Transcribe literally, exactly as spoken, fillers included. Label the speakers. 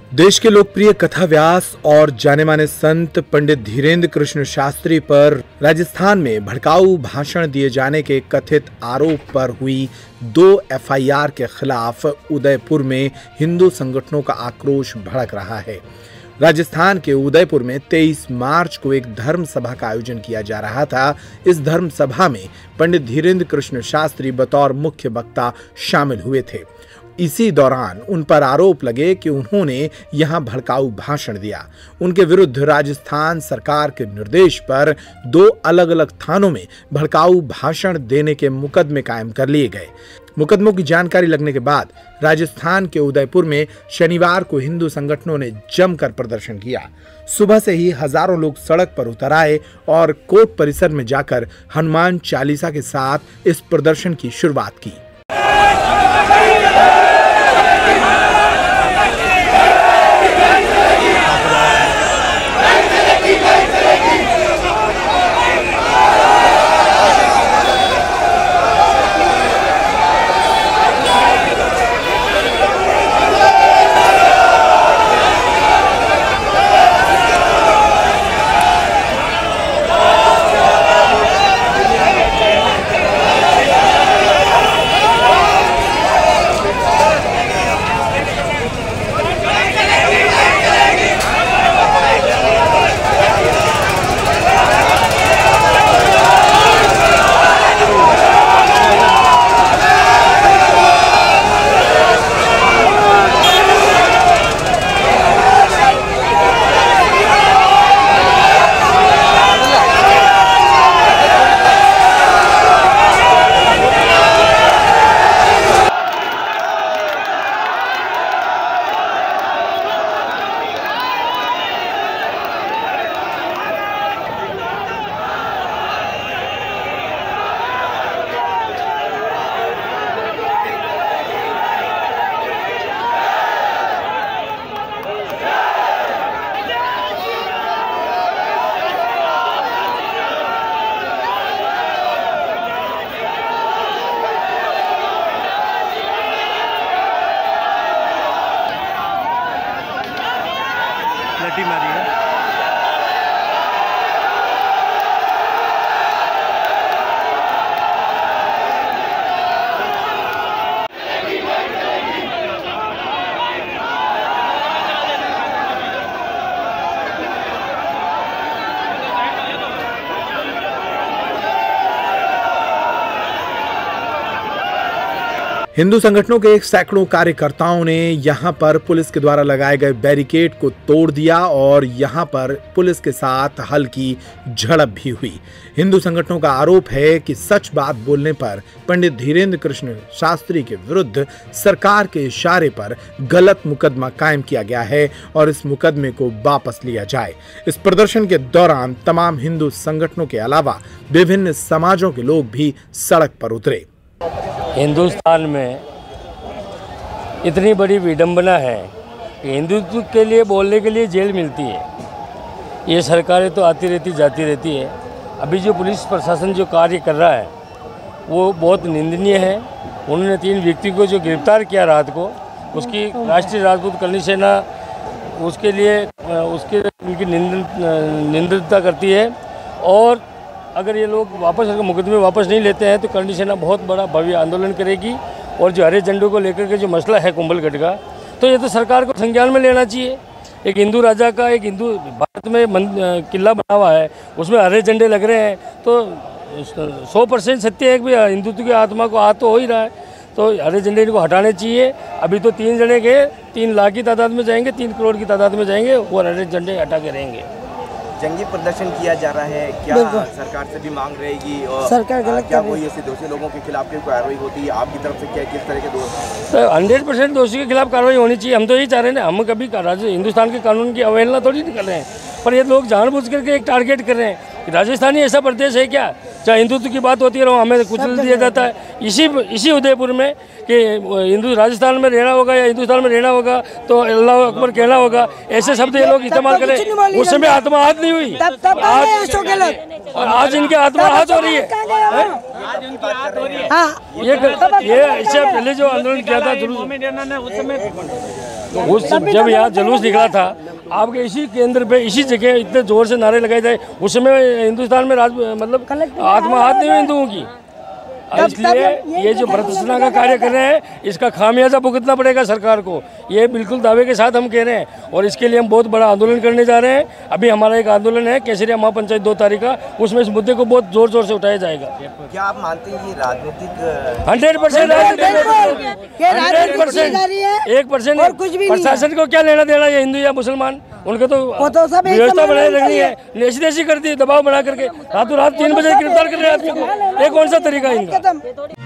Speaker 1: देश के लोकप्रिय कथा व्यास और जाने माने संत पंडित धीरेन्द्र कृष्ण शास्त्री पर राजस्थान में भड़काऊ भाषण दिए जाने के कथित आरोप पर हुई दो एफ आई आर के खिलाफ उदयपुर में हिंदू संगठनों का आक्रोश भड़क रहा है। राजस्थान के उदयपुर में तेईस मार्च को एक धर्म सभा का आयोजन किया जा रहा था। इस धर्म सभा में पंडित धीरेन्द्र कृष्ण शास्त्री बतौर मुख्य वक्ता शामिल हुए थे। इसी दौरान उन पर आरोप लगे कि उन्होंने यहां भड़काऊ भाषण दिया। उनके विरुद्ध राजस्थान सरकार के निर्देश पर दो अलग अलग थानों में भड़काऊ भाषण देने के मुकदमे कायम कर लिए गए। मुकदमों की जानकारी लगने के बाद राजस्थान के उदयपुर में शनिवार को हिंदू संगठनों ने जमकर प्रदर्शन किया। सुबह से ही हजारों लोग सड़क पर उतर आए और कोर्ट परिसर में जाकर हनुमान चालीसा के साथ इस प्रदर्शन की शुरुआत की।
Speaker 2: मारी है।
Speaker 1: हिंदू संगठनों के सैकड़ों कार्यकर्ताओं ने यहां पर पुलिस के द्वारा लगाए गए बैरिकेड को तोड़ दिया और यहां पर पुलिस के साथ हल्की झड़प भी हुई। हिंदू संगठनों का आरोप है कि सच बात बोलने पर पंडित धीरेन्द्र कृष्ण शास्त्री के विरुद्ध सरकार के इशारे पर गलत मुकदमा कायम किया गया है और इस मुकदमे को वापस लिया जाए। इस प्रदर्शन के दौरान तमाम हिंदू संगठनों के अलावा विभिन्न समाजों के लोग भी सड़क पर उतरे।
Speaker 3: हिंदुस्तान में इतनी बड़ी विडंबना है कि हिंदुत्व के लिए बोलने के लिए जेल मिलती है। ये सरकारें तो आती रहती जाती रहती है। अभी जो पुलिस प्रशासन जो कार्य कर रहा है वो बहुत निंदनीय है। उन्होंने तीन व्यक्ति को जो गिरफ्तार किया रात को, उसकी राष्ट्रीय राजपूत कल्याण सेना उसके लिए उसके उनकी निंदितता करती है। और अगर ये लोग वापस मुकदमे वापस नहीं लेते हैं तो कल्याण सेना बहुत बड़ा भव्य आंदोलन करेगी। और जो हरे झंडों को लेकर के जो मसला है कुंभलगढ़ का, तो ये तो सरकार को संज्ञान में लेना चाहिए। एक हिंदू राजा का एक हिंदू भारत में किला बना हुआ है, उसमें हरे झंडे लग रहे हैं, तो सौ परसेंट सत्य है कि हिंदुत्व की आत्मा को हाथ तो हो ही रहा है। तो हरे झंडे इनको हटाने चाहिए। अभी तो तीन जने के तीन लाख की तादाद में जाएंगे, तीन करोड़ की तादाद में जाएंगे और हरे झंडे हटा के रहेंगे।
Speaker 2: जंगी प्रदर्शन किया जा रहा है, क्या सरकार से भी मांग रहेगी? और
Speaker 4: सरकार गलत
Speaker 2: क्या कोई ऐसे दोषी लोगों के खिलाफ कोई कार्रवाई होती है आपकी तरफ से? क्या किस तरह के दोष?
Speaker 3: तो हंड्रेड परसेंट दोषी के खिलाफ कार्रवाई होनी चाहिए। हम तो यही चाह रहे हैं। हम कभी राज्य हिंदुस्तान के कानून की अवहेलना थोड़ी नहीं कर रहे हैं, पर ये लोग जानबूझ करके एक टारगेट कर रहे हैं। राजस्थान ही ऐसा प्रदेश है क्या चाहे हिंदुत्व की बात होती है हमें कुचल दिया जाता है। इसी इसी उदयपुर में कि हिंदू राजस्थान में रहना होगा या हिंदुस्तान में रहना होगा तो अल्लाह अकबर कहना होगा, ऐसे शब्द ये लोग इस्तेमाल करें। उस समय आत्महत्या नहीं हुई, आज और आज इनकी आत्महत्या हो रही है। ये ये इससे पहले जो आंदोलन किया था उस समय उस जब यहाँ जुलूस निकला था, आपके इसी केंद्र पे इसी जगह इतने जोर से नारे लगाए जाए, उस समय हिंदुस्तान में राज मतलब आत्मा हाथ नहीं हुई हिंदुओं की। इसलिए ये जो भ्रष्टाचार का कार्य कर रहे हैं, इसका खामियाजा भुगतना पड़ेगा सरकार को। ये बिल्कुल दावे के साथ हम कह रहे हैं और इसके लिए हम बहुत बड़ा आंदोलन करने जा रहे हैं। अभी हमारा एक आंदोलन है केसरिया महापंचायत दो तारीख का, उसमें इस मुद्दे को बहुत जोर जोर से उठाया जाएगा।
Speaker 2: क्या आप मानते हैं ये राजनीतिक
Speaker 3: हंड्रेड परसेंट हंड्रेड परसेंट एक परसेंट प्रशासन को क्या लेना देना, ये हिंदू या मुसलमान, उनके तो व्यवस्था बनाए रखनी है। नेसी नेसी कर दी दबाव बना करके, रातों रात तीन बजे गिरफ्तार कर रहे हैं आदमी को, ये कौन सा तरीका है इनका?